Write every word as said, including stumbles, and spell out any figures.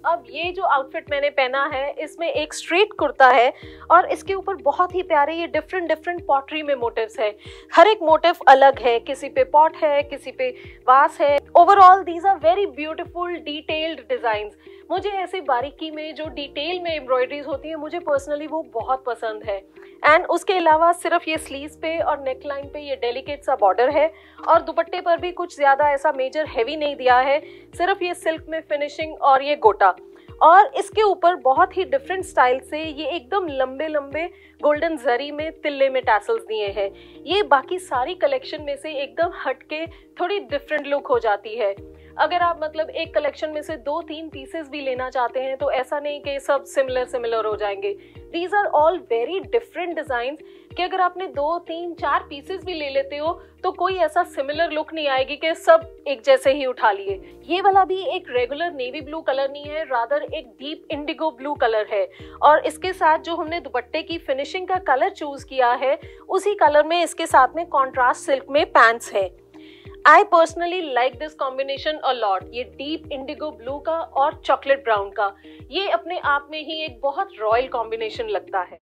अब ये जो आउटफिट मैंने पहना है इसमें एक स्ट्रेट कुर्ता है और इसके ऊपर बहुत ही प्यारे ये डिफरेंट डिफरेंट पॉटरी में मोटिव्स है। हर एक मोटिव अलग है, किसी पे पॉट है, किसी पे वास है। Overall these are very beautiful detailed designs. मुझे ऐसे बारीकी में जो डिटेल में एम्ब्रॉयडरीज होती है मुझे पर्सनली वो बहुत पसंद है। एंड उसके अलावा सिर्फ ये स्लीव्स पे और नेक लाइन पे ये डेलिकेट सा बॉर्डर है और दुपट्टे पर भी कुछ ज्यादा ऐसा मेजर हैवी नहीं दिया है, सिर्फ ये सिल्क में फिनिशिंग और ये गोटा। और इसके ऊपर बहुत ही डिफरेंट स्टाइल से ये एकदम लंबे लंबे गोल्डन जरी में तिल्ले में टैसल्स दिए हैं। ये बाकी सारी कलेक्शन में से एकदम हटके थोड़ी डिफरेंट लुक हो जाती है। अगर आप मतलब एक कलेक्शन में से दो तीन पीसेस भी लेना चाहते हैं तो ऐसा नहीं कि सब सिमिलर सिमिलर हो जाएंगे। These are all very different designs कि अगर आपने दो तीन चार पीसेस भी ले लेते हो तो कोई ऐसा सिमिलर लुक नहीं आएगी कि सब एक जैसे ही उठा लिए। ये वाला भी एक रेगुलर नेवी ब्लू कलर नहीं है, रादर एक डीप इंडिगो ब्लू कलर है और इसके साथ जो हमने दुपट्टे की फिनिशिंग का कलर चूज किया है उसी कलर में इसके साथ में कॉन्ट्रास्ट सिल्क में पैंट्स है। I personally like this combination a lot. ये डीप इंडिगो ब्लू का और चॉकलेट ब्राउन का ये अपने आप में ही एक बहुत रॉयल कॉम्बिनेशन लगता है।